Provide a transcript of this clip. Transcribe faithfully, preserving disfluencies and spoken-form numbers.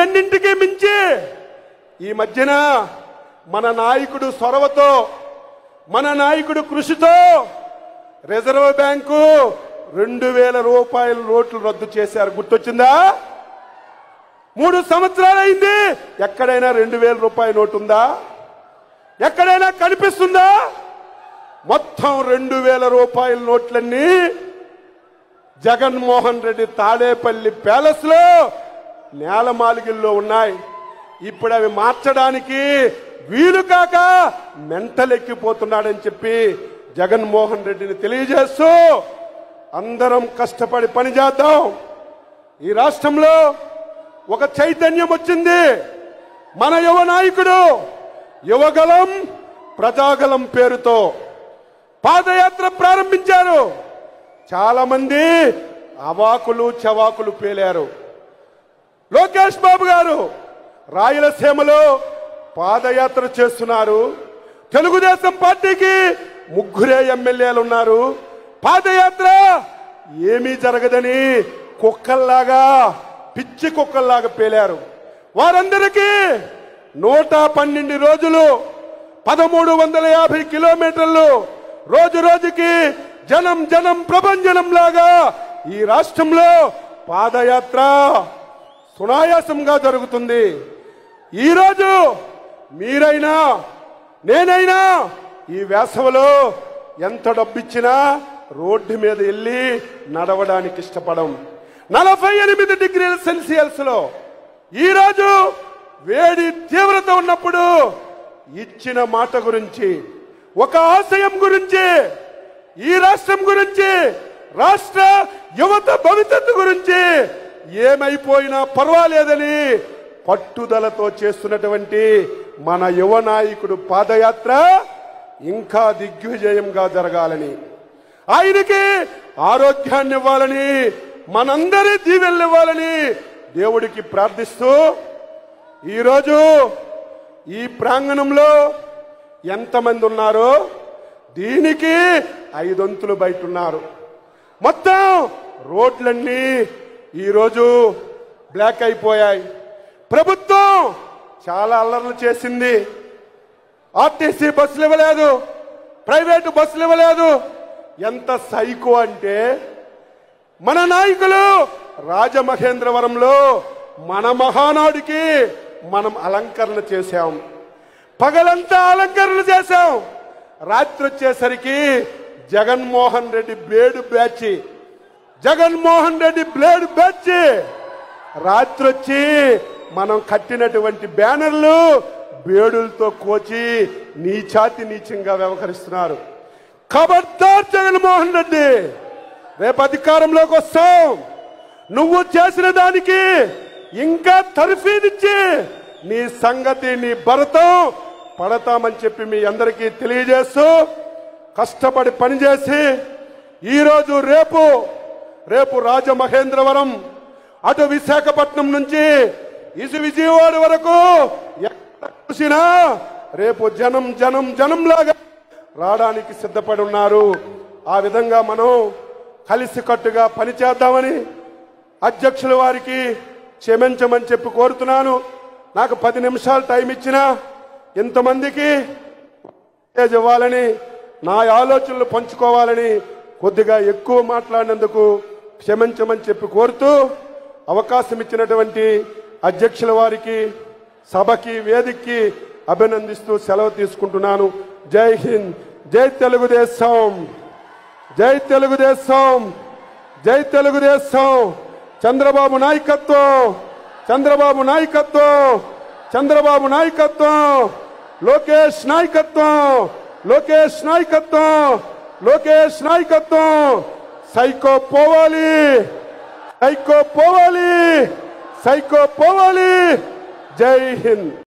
వీటన్నింటికి మించి ఈ మధ్యన మన నాయకుడు సొరవతో మన నాయకుడు కృషితో రిజర్వ్ బ్యాంకు రెండు వేల రూపాయల నోట్లు రద్దు చేశారు. గుర్తొచ్చిందా? మూడు సంవత్సరాలు అయింది, ఎక్కడైనా రెండు వేల రూపాయల నోటు ఉందా? ఎక్కడైనా కనిపిస్తుందా? మొత్తం రెండు వేల రూపాయల నోట్లన్నీ జగన్మోహన్ రెడ్డి తాడేపల్లి ప్యాలెస్ లో నేలమాలిగిల్లో ఉన్నాయి. ఇప్పుడు అవి మార్చడానికి వీలు కాక మెంటలెక్కిపోతున్నాడని చెప్పి జగన్మోహన్ రెడ్డిని తెలియజేస్తూ అందరం కష్టపడి పనిచేద్దాం. ఈ రాష్ట్రంలో ఒక చైతన్యం వచ్చింది. మన యువ నాయకుడు యువగలం ప్రజాగలం పేరుతో పాదయాత్ర ప్రారంభించారు. చాలా మంది అవాకులు చవాకులు పేలారు. లోకేష్ బాబు గారు రాయలసీమలో పాదయాత్ర చేస్తున్నారు. తెలుగుదేశం పార్టీకి ముగ్గురే ఎమ్మెల్యేలు ఉన్నారు. పాదయాత్ర ఏమీ జరగదని కుక్కల్లాగా పిచ్చి కుక్కల్లాగా పేలారు. వారందరికీ నూట పన్నెండు రోజులు పదమూడు వందల యాభై కిలోమీటర్లు రోజు రోజుకి జనం జనం ప్రభంజనం లాగా ఈ రాష్ట్రంలో పాదయాత్ర సునాయాసంగా జరుగుతుంది. ఈరోజు మీరైనా నేనైనా ఈ వేసవిలో ఎంత డబ్బిచ్చినా రోడ్డు మీద వెళ్ళి నడవడానికి ఇష్టపడం. నలభై ఎనిమిది డిగ్రీల సెల్సియస్ లో ఈరోజు వేడి తీవ్రత ఉన్నప్పుడు ఇచ్చిన మాట గురించి, ఒక ఆశయం గురించి, ఈ రాష్ట్రం గురించి, రాష్ట్ర యువత భవిష్యత్తు గురించి ఏమైపోయినా పర్వాలేదని పట్టుదలతో చేస్తున్నటువంటి మన యువ నాయకుడు పాదయాత్ర ఇంకా దిగ్విజయంగా జరగాలని, ఆయనకి ఆరోగ్యాన్ని ఇవ్వాలని, మనందరి దీవెనలు ఇవ్వాలని దేవుడికి ప్రార్థిస్తూ ఈరోజు ఈ ప్రాంగణంలో ఎంతమంది ఉన్నారో దీనికి ఐదొంతులు బయట ఉన్నారు. మొత్తం రోడ్లన్నీ ఈరోజు బ్లాక్ అయిపోయాయి. ప్రభుత్వం చాలా అల్లర్లు చేసింది. ఆర్టీసీ బస్సులు ఇవ్వలేదు, ప్రైవేటు బస్సులు ఇవ్వలేదు. ఎంత సైకో అంటే మన నాయకులు రాజమహేంద్రవరంలో మన మహానాడుకి మనం అలంకరణ చేశాం. పగలంతా అలంకరణ చేశాం. రాత్రి వచ్చేసరికి Jaganmohan Reddy blade batch Jaganmohan Reddy blade batch రాత్రి వచ్చి మనం కట్టినటువంటి బ్యానర్లు బేడులతో కోచి నీచాతి నీచంగా వ్యవహరిస్తున్నారు. ఖబర్దార్ జగన్మోహన్ రెడ్డి, రేపు అధికారంలోకి వస్తాం. నువ్వు చేసిన దానికి ఇంకా తర్ఫీదిచ్చి నీ సంగతి నీ భరతం పడతామని చెప్పి మీ అందరికీ తెలియజేస్తూ కష్టపడి పనిచేసి ఈరోజు రేపు రేపు రాజమహేంద్రవరం అటు విశాఖపట్నం నుంచి ఇసు విజయవాడ వరకు ఎక్కడ చూసినా రేపు జనం జనం జనం లాగా రావడానికి సిద్ధపడి ఉన్నారు. ఆ విధంగా మనం కలిసికట్టుగా పనిచేద్దామని అధ్యక్షుల వారికి క్షమించమని చెప్పి కోరుతున్నాను. నాకు పది నిమిషాలు టైం ఇచ్చినా ఇంతమందికి ఇవ్వాలని, నా ఆలోచనలు పంచుకోవాలని కొద్దిగా ఎక్కువ మాట్లాడినందుకు క్షమించమని చెప్పి కోరుతూ అవకాశం ఇచ్చినటువంటి అధ్యక్షుల వారికి, సభకి, వేదికకి అభినందిస్తూ సెలవు తీసుకుంటున్నాను. జై హింద్, జై తెలుగుదేశం, జై తెలుగుదేశం, జై తెలుగుదేశం. చంద్రబాబు నాయకత్వం, చంద్రబాబు నాయకత్వం, చంద్రబాబు నాయకత్వం, లోకేష్ నాయకత్వం, లోకేష్ నాయకత్వం, లోకేష్ నాయకత్వం. సైకో పోవాలి, సైకో పోవాలి, సైకో పోవాలి. జై హింద్.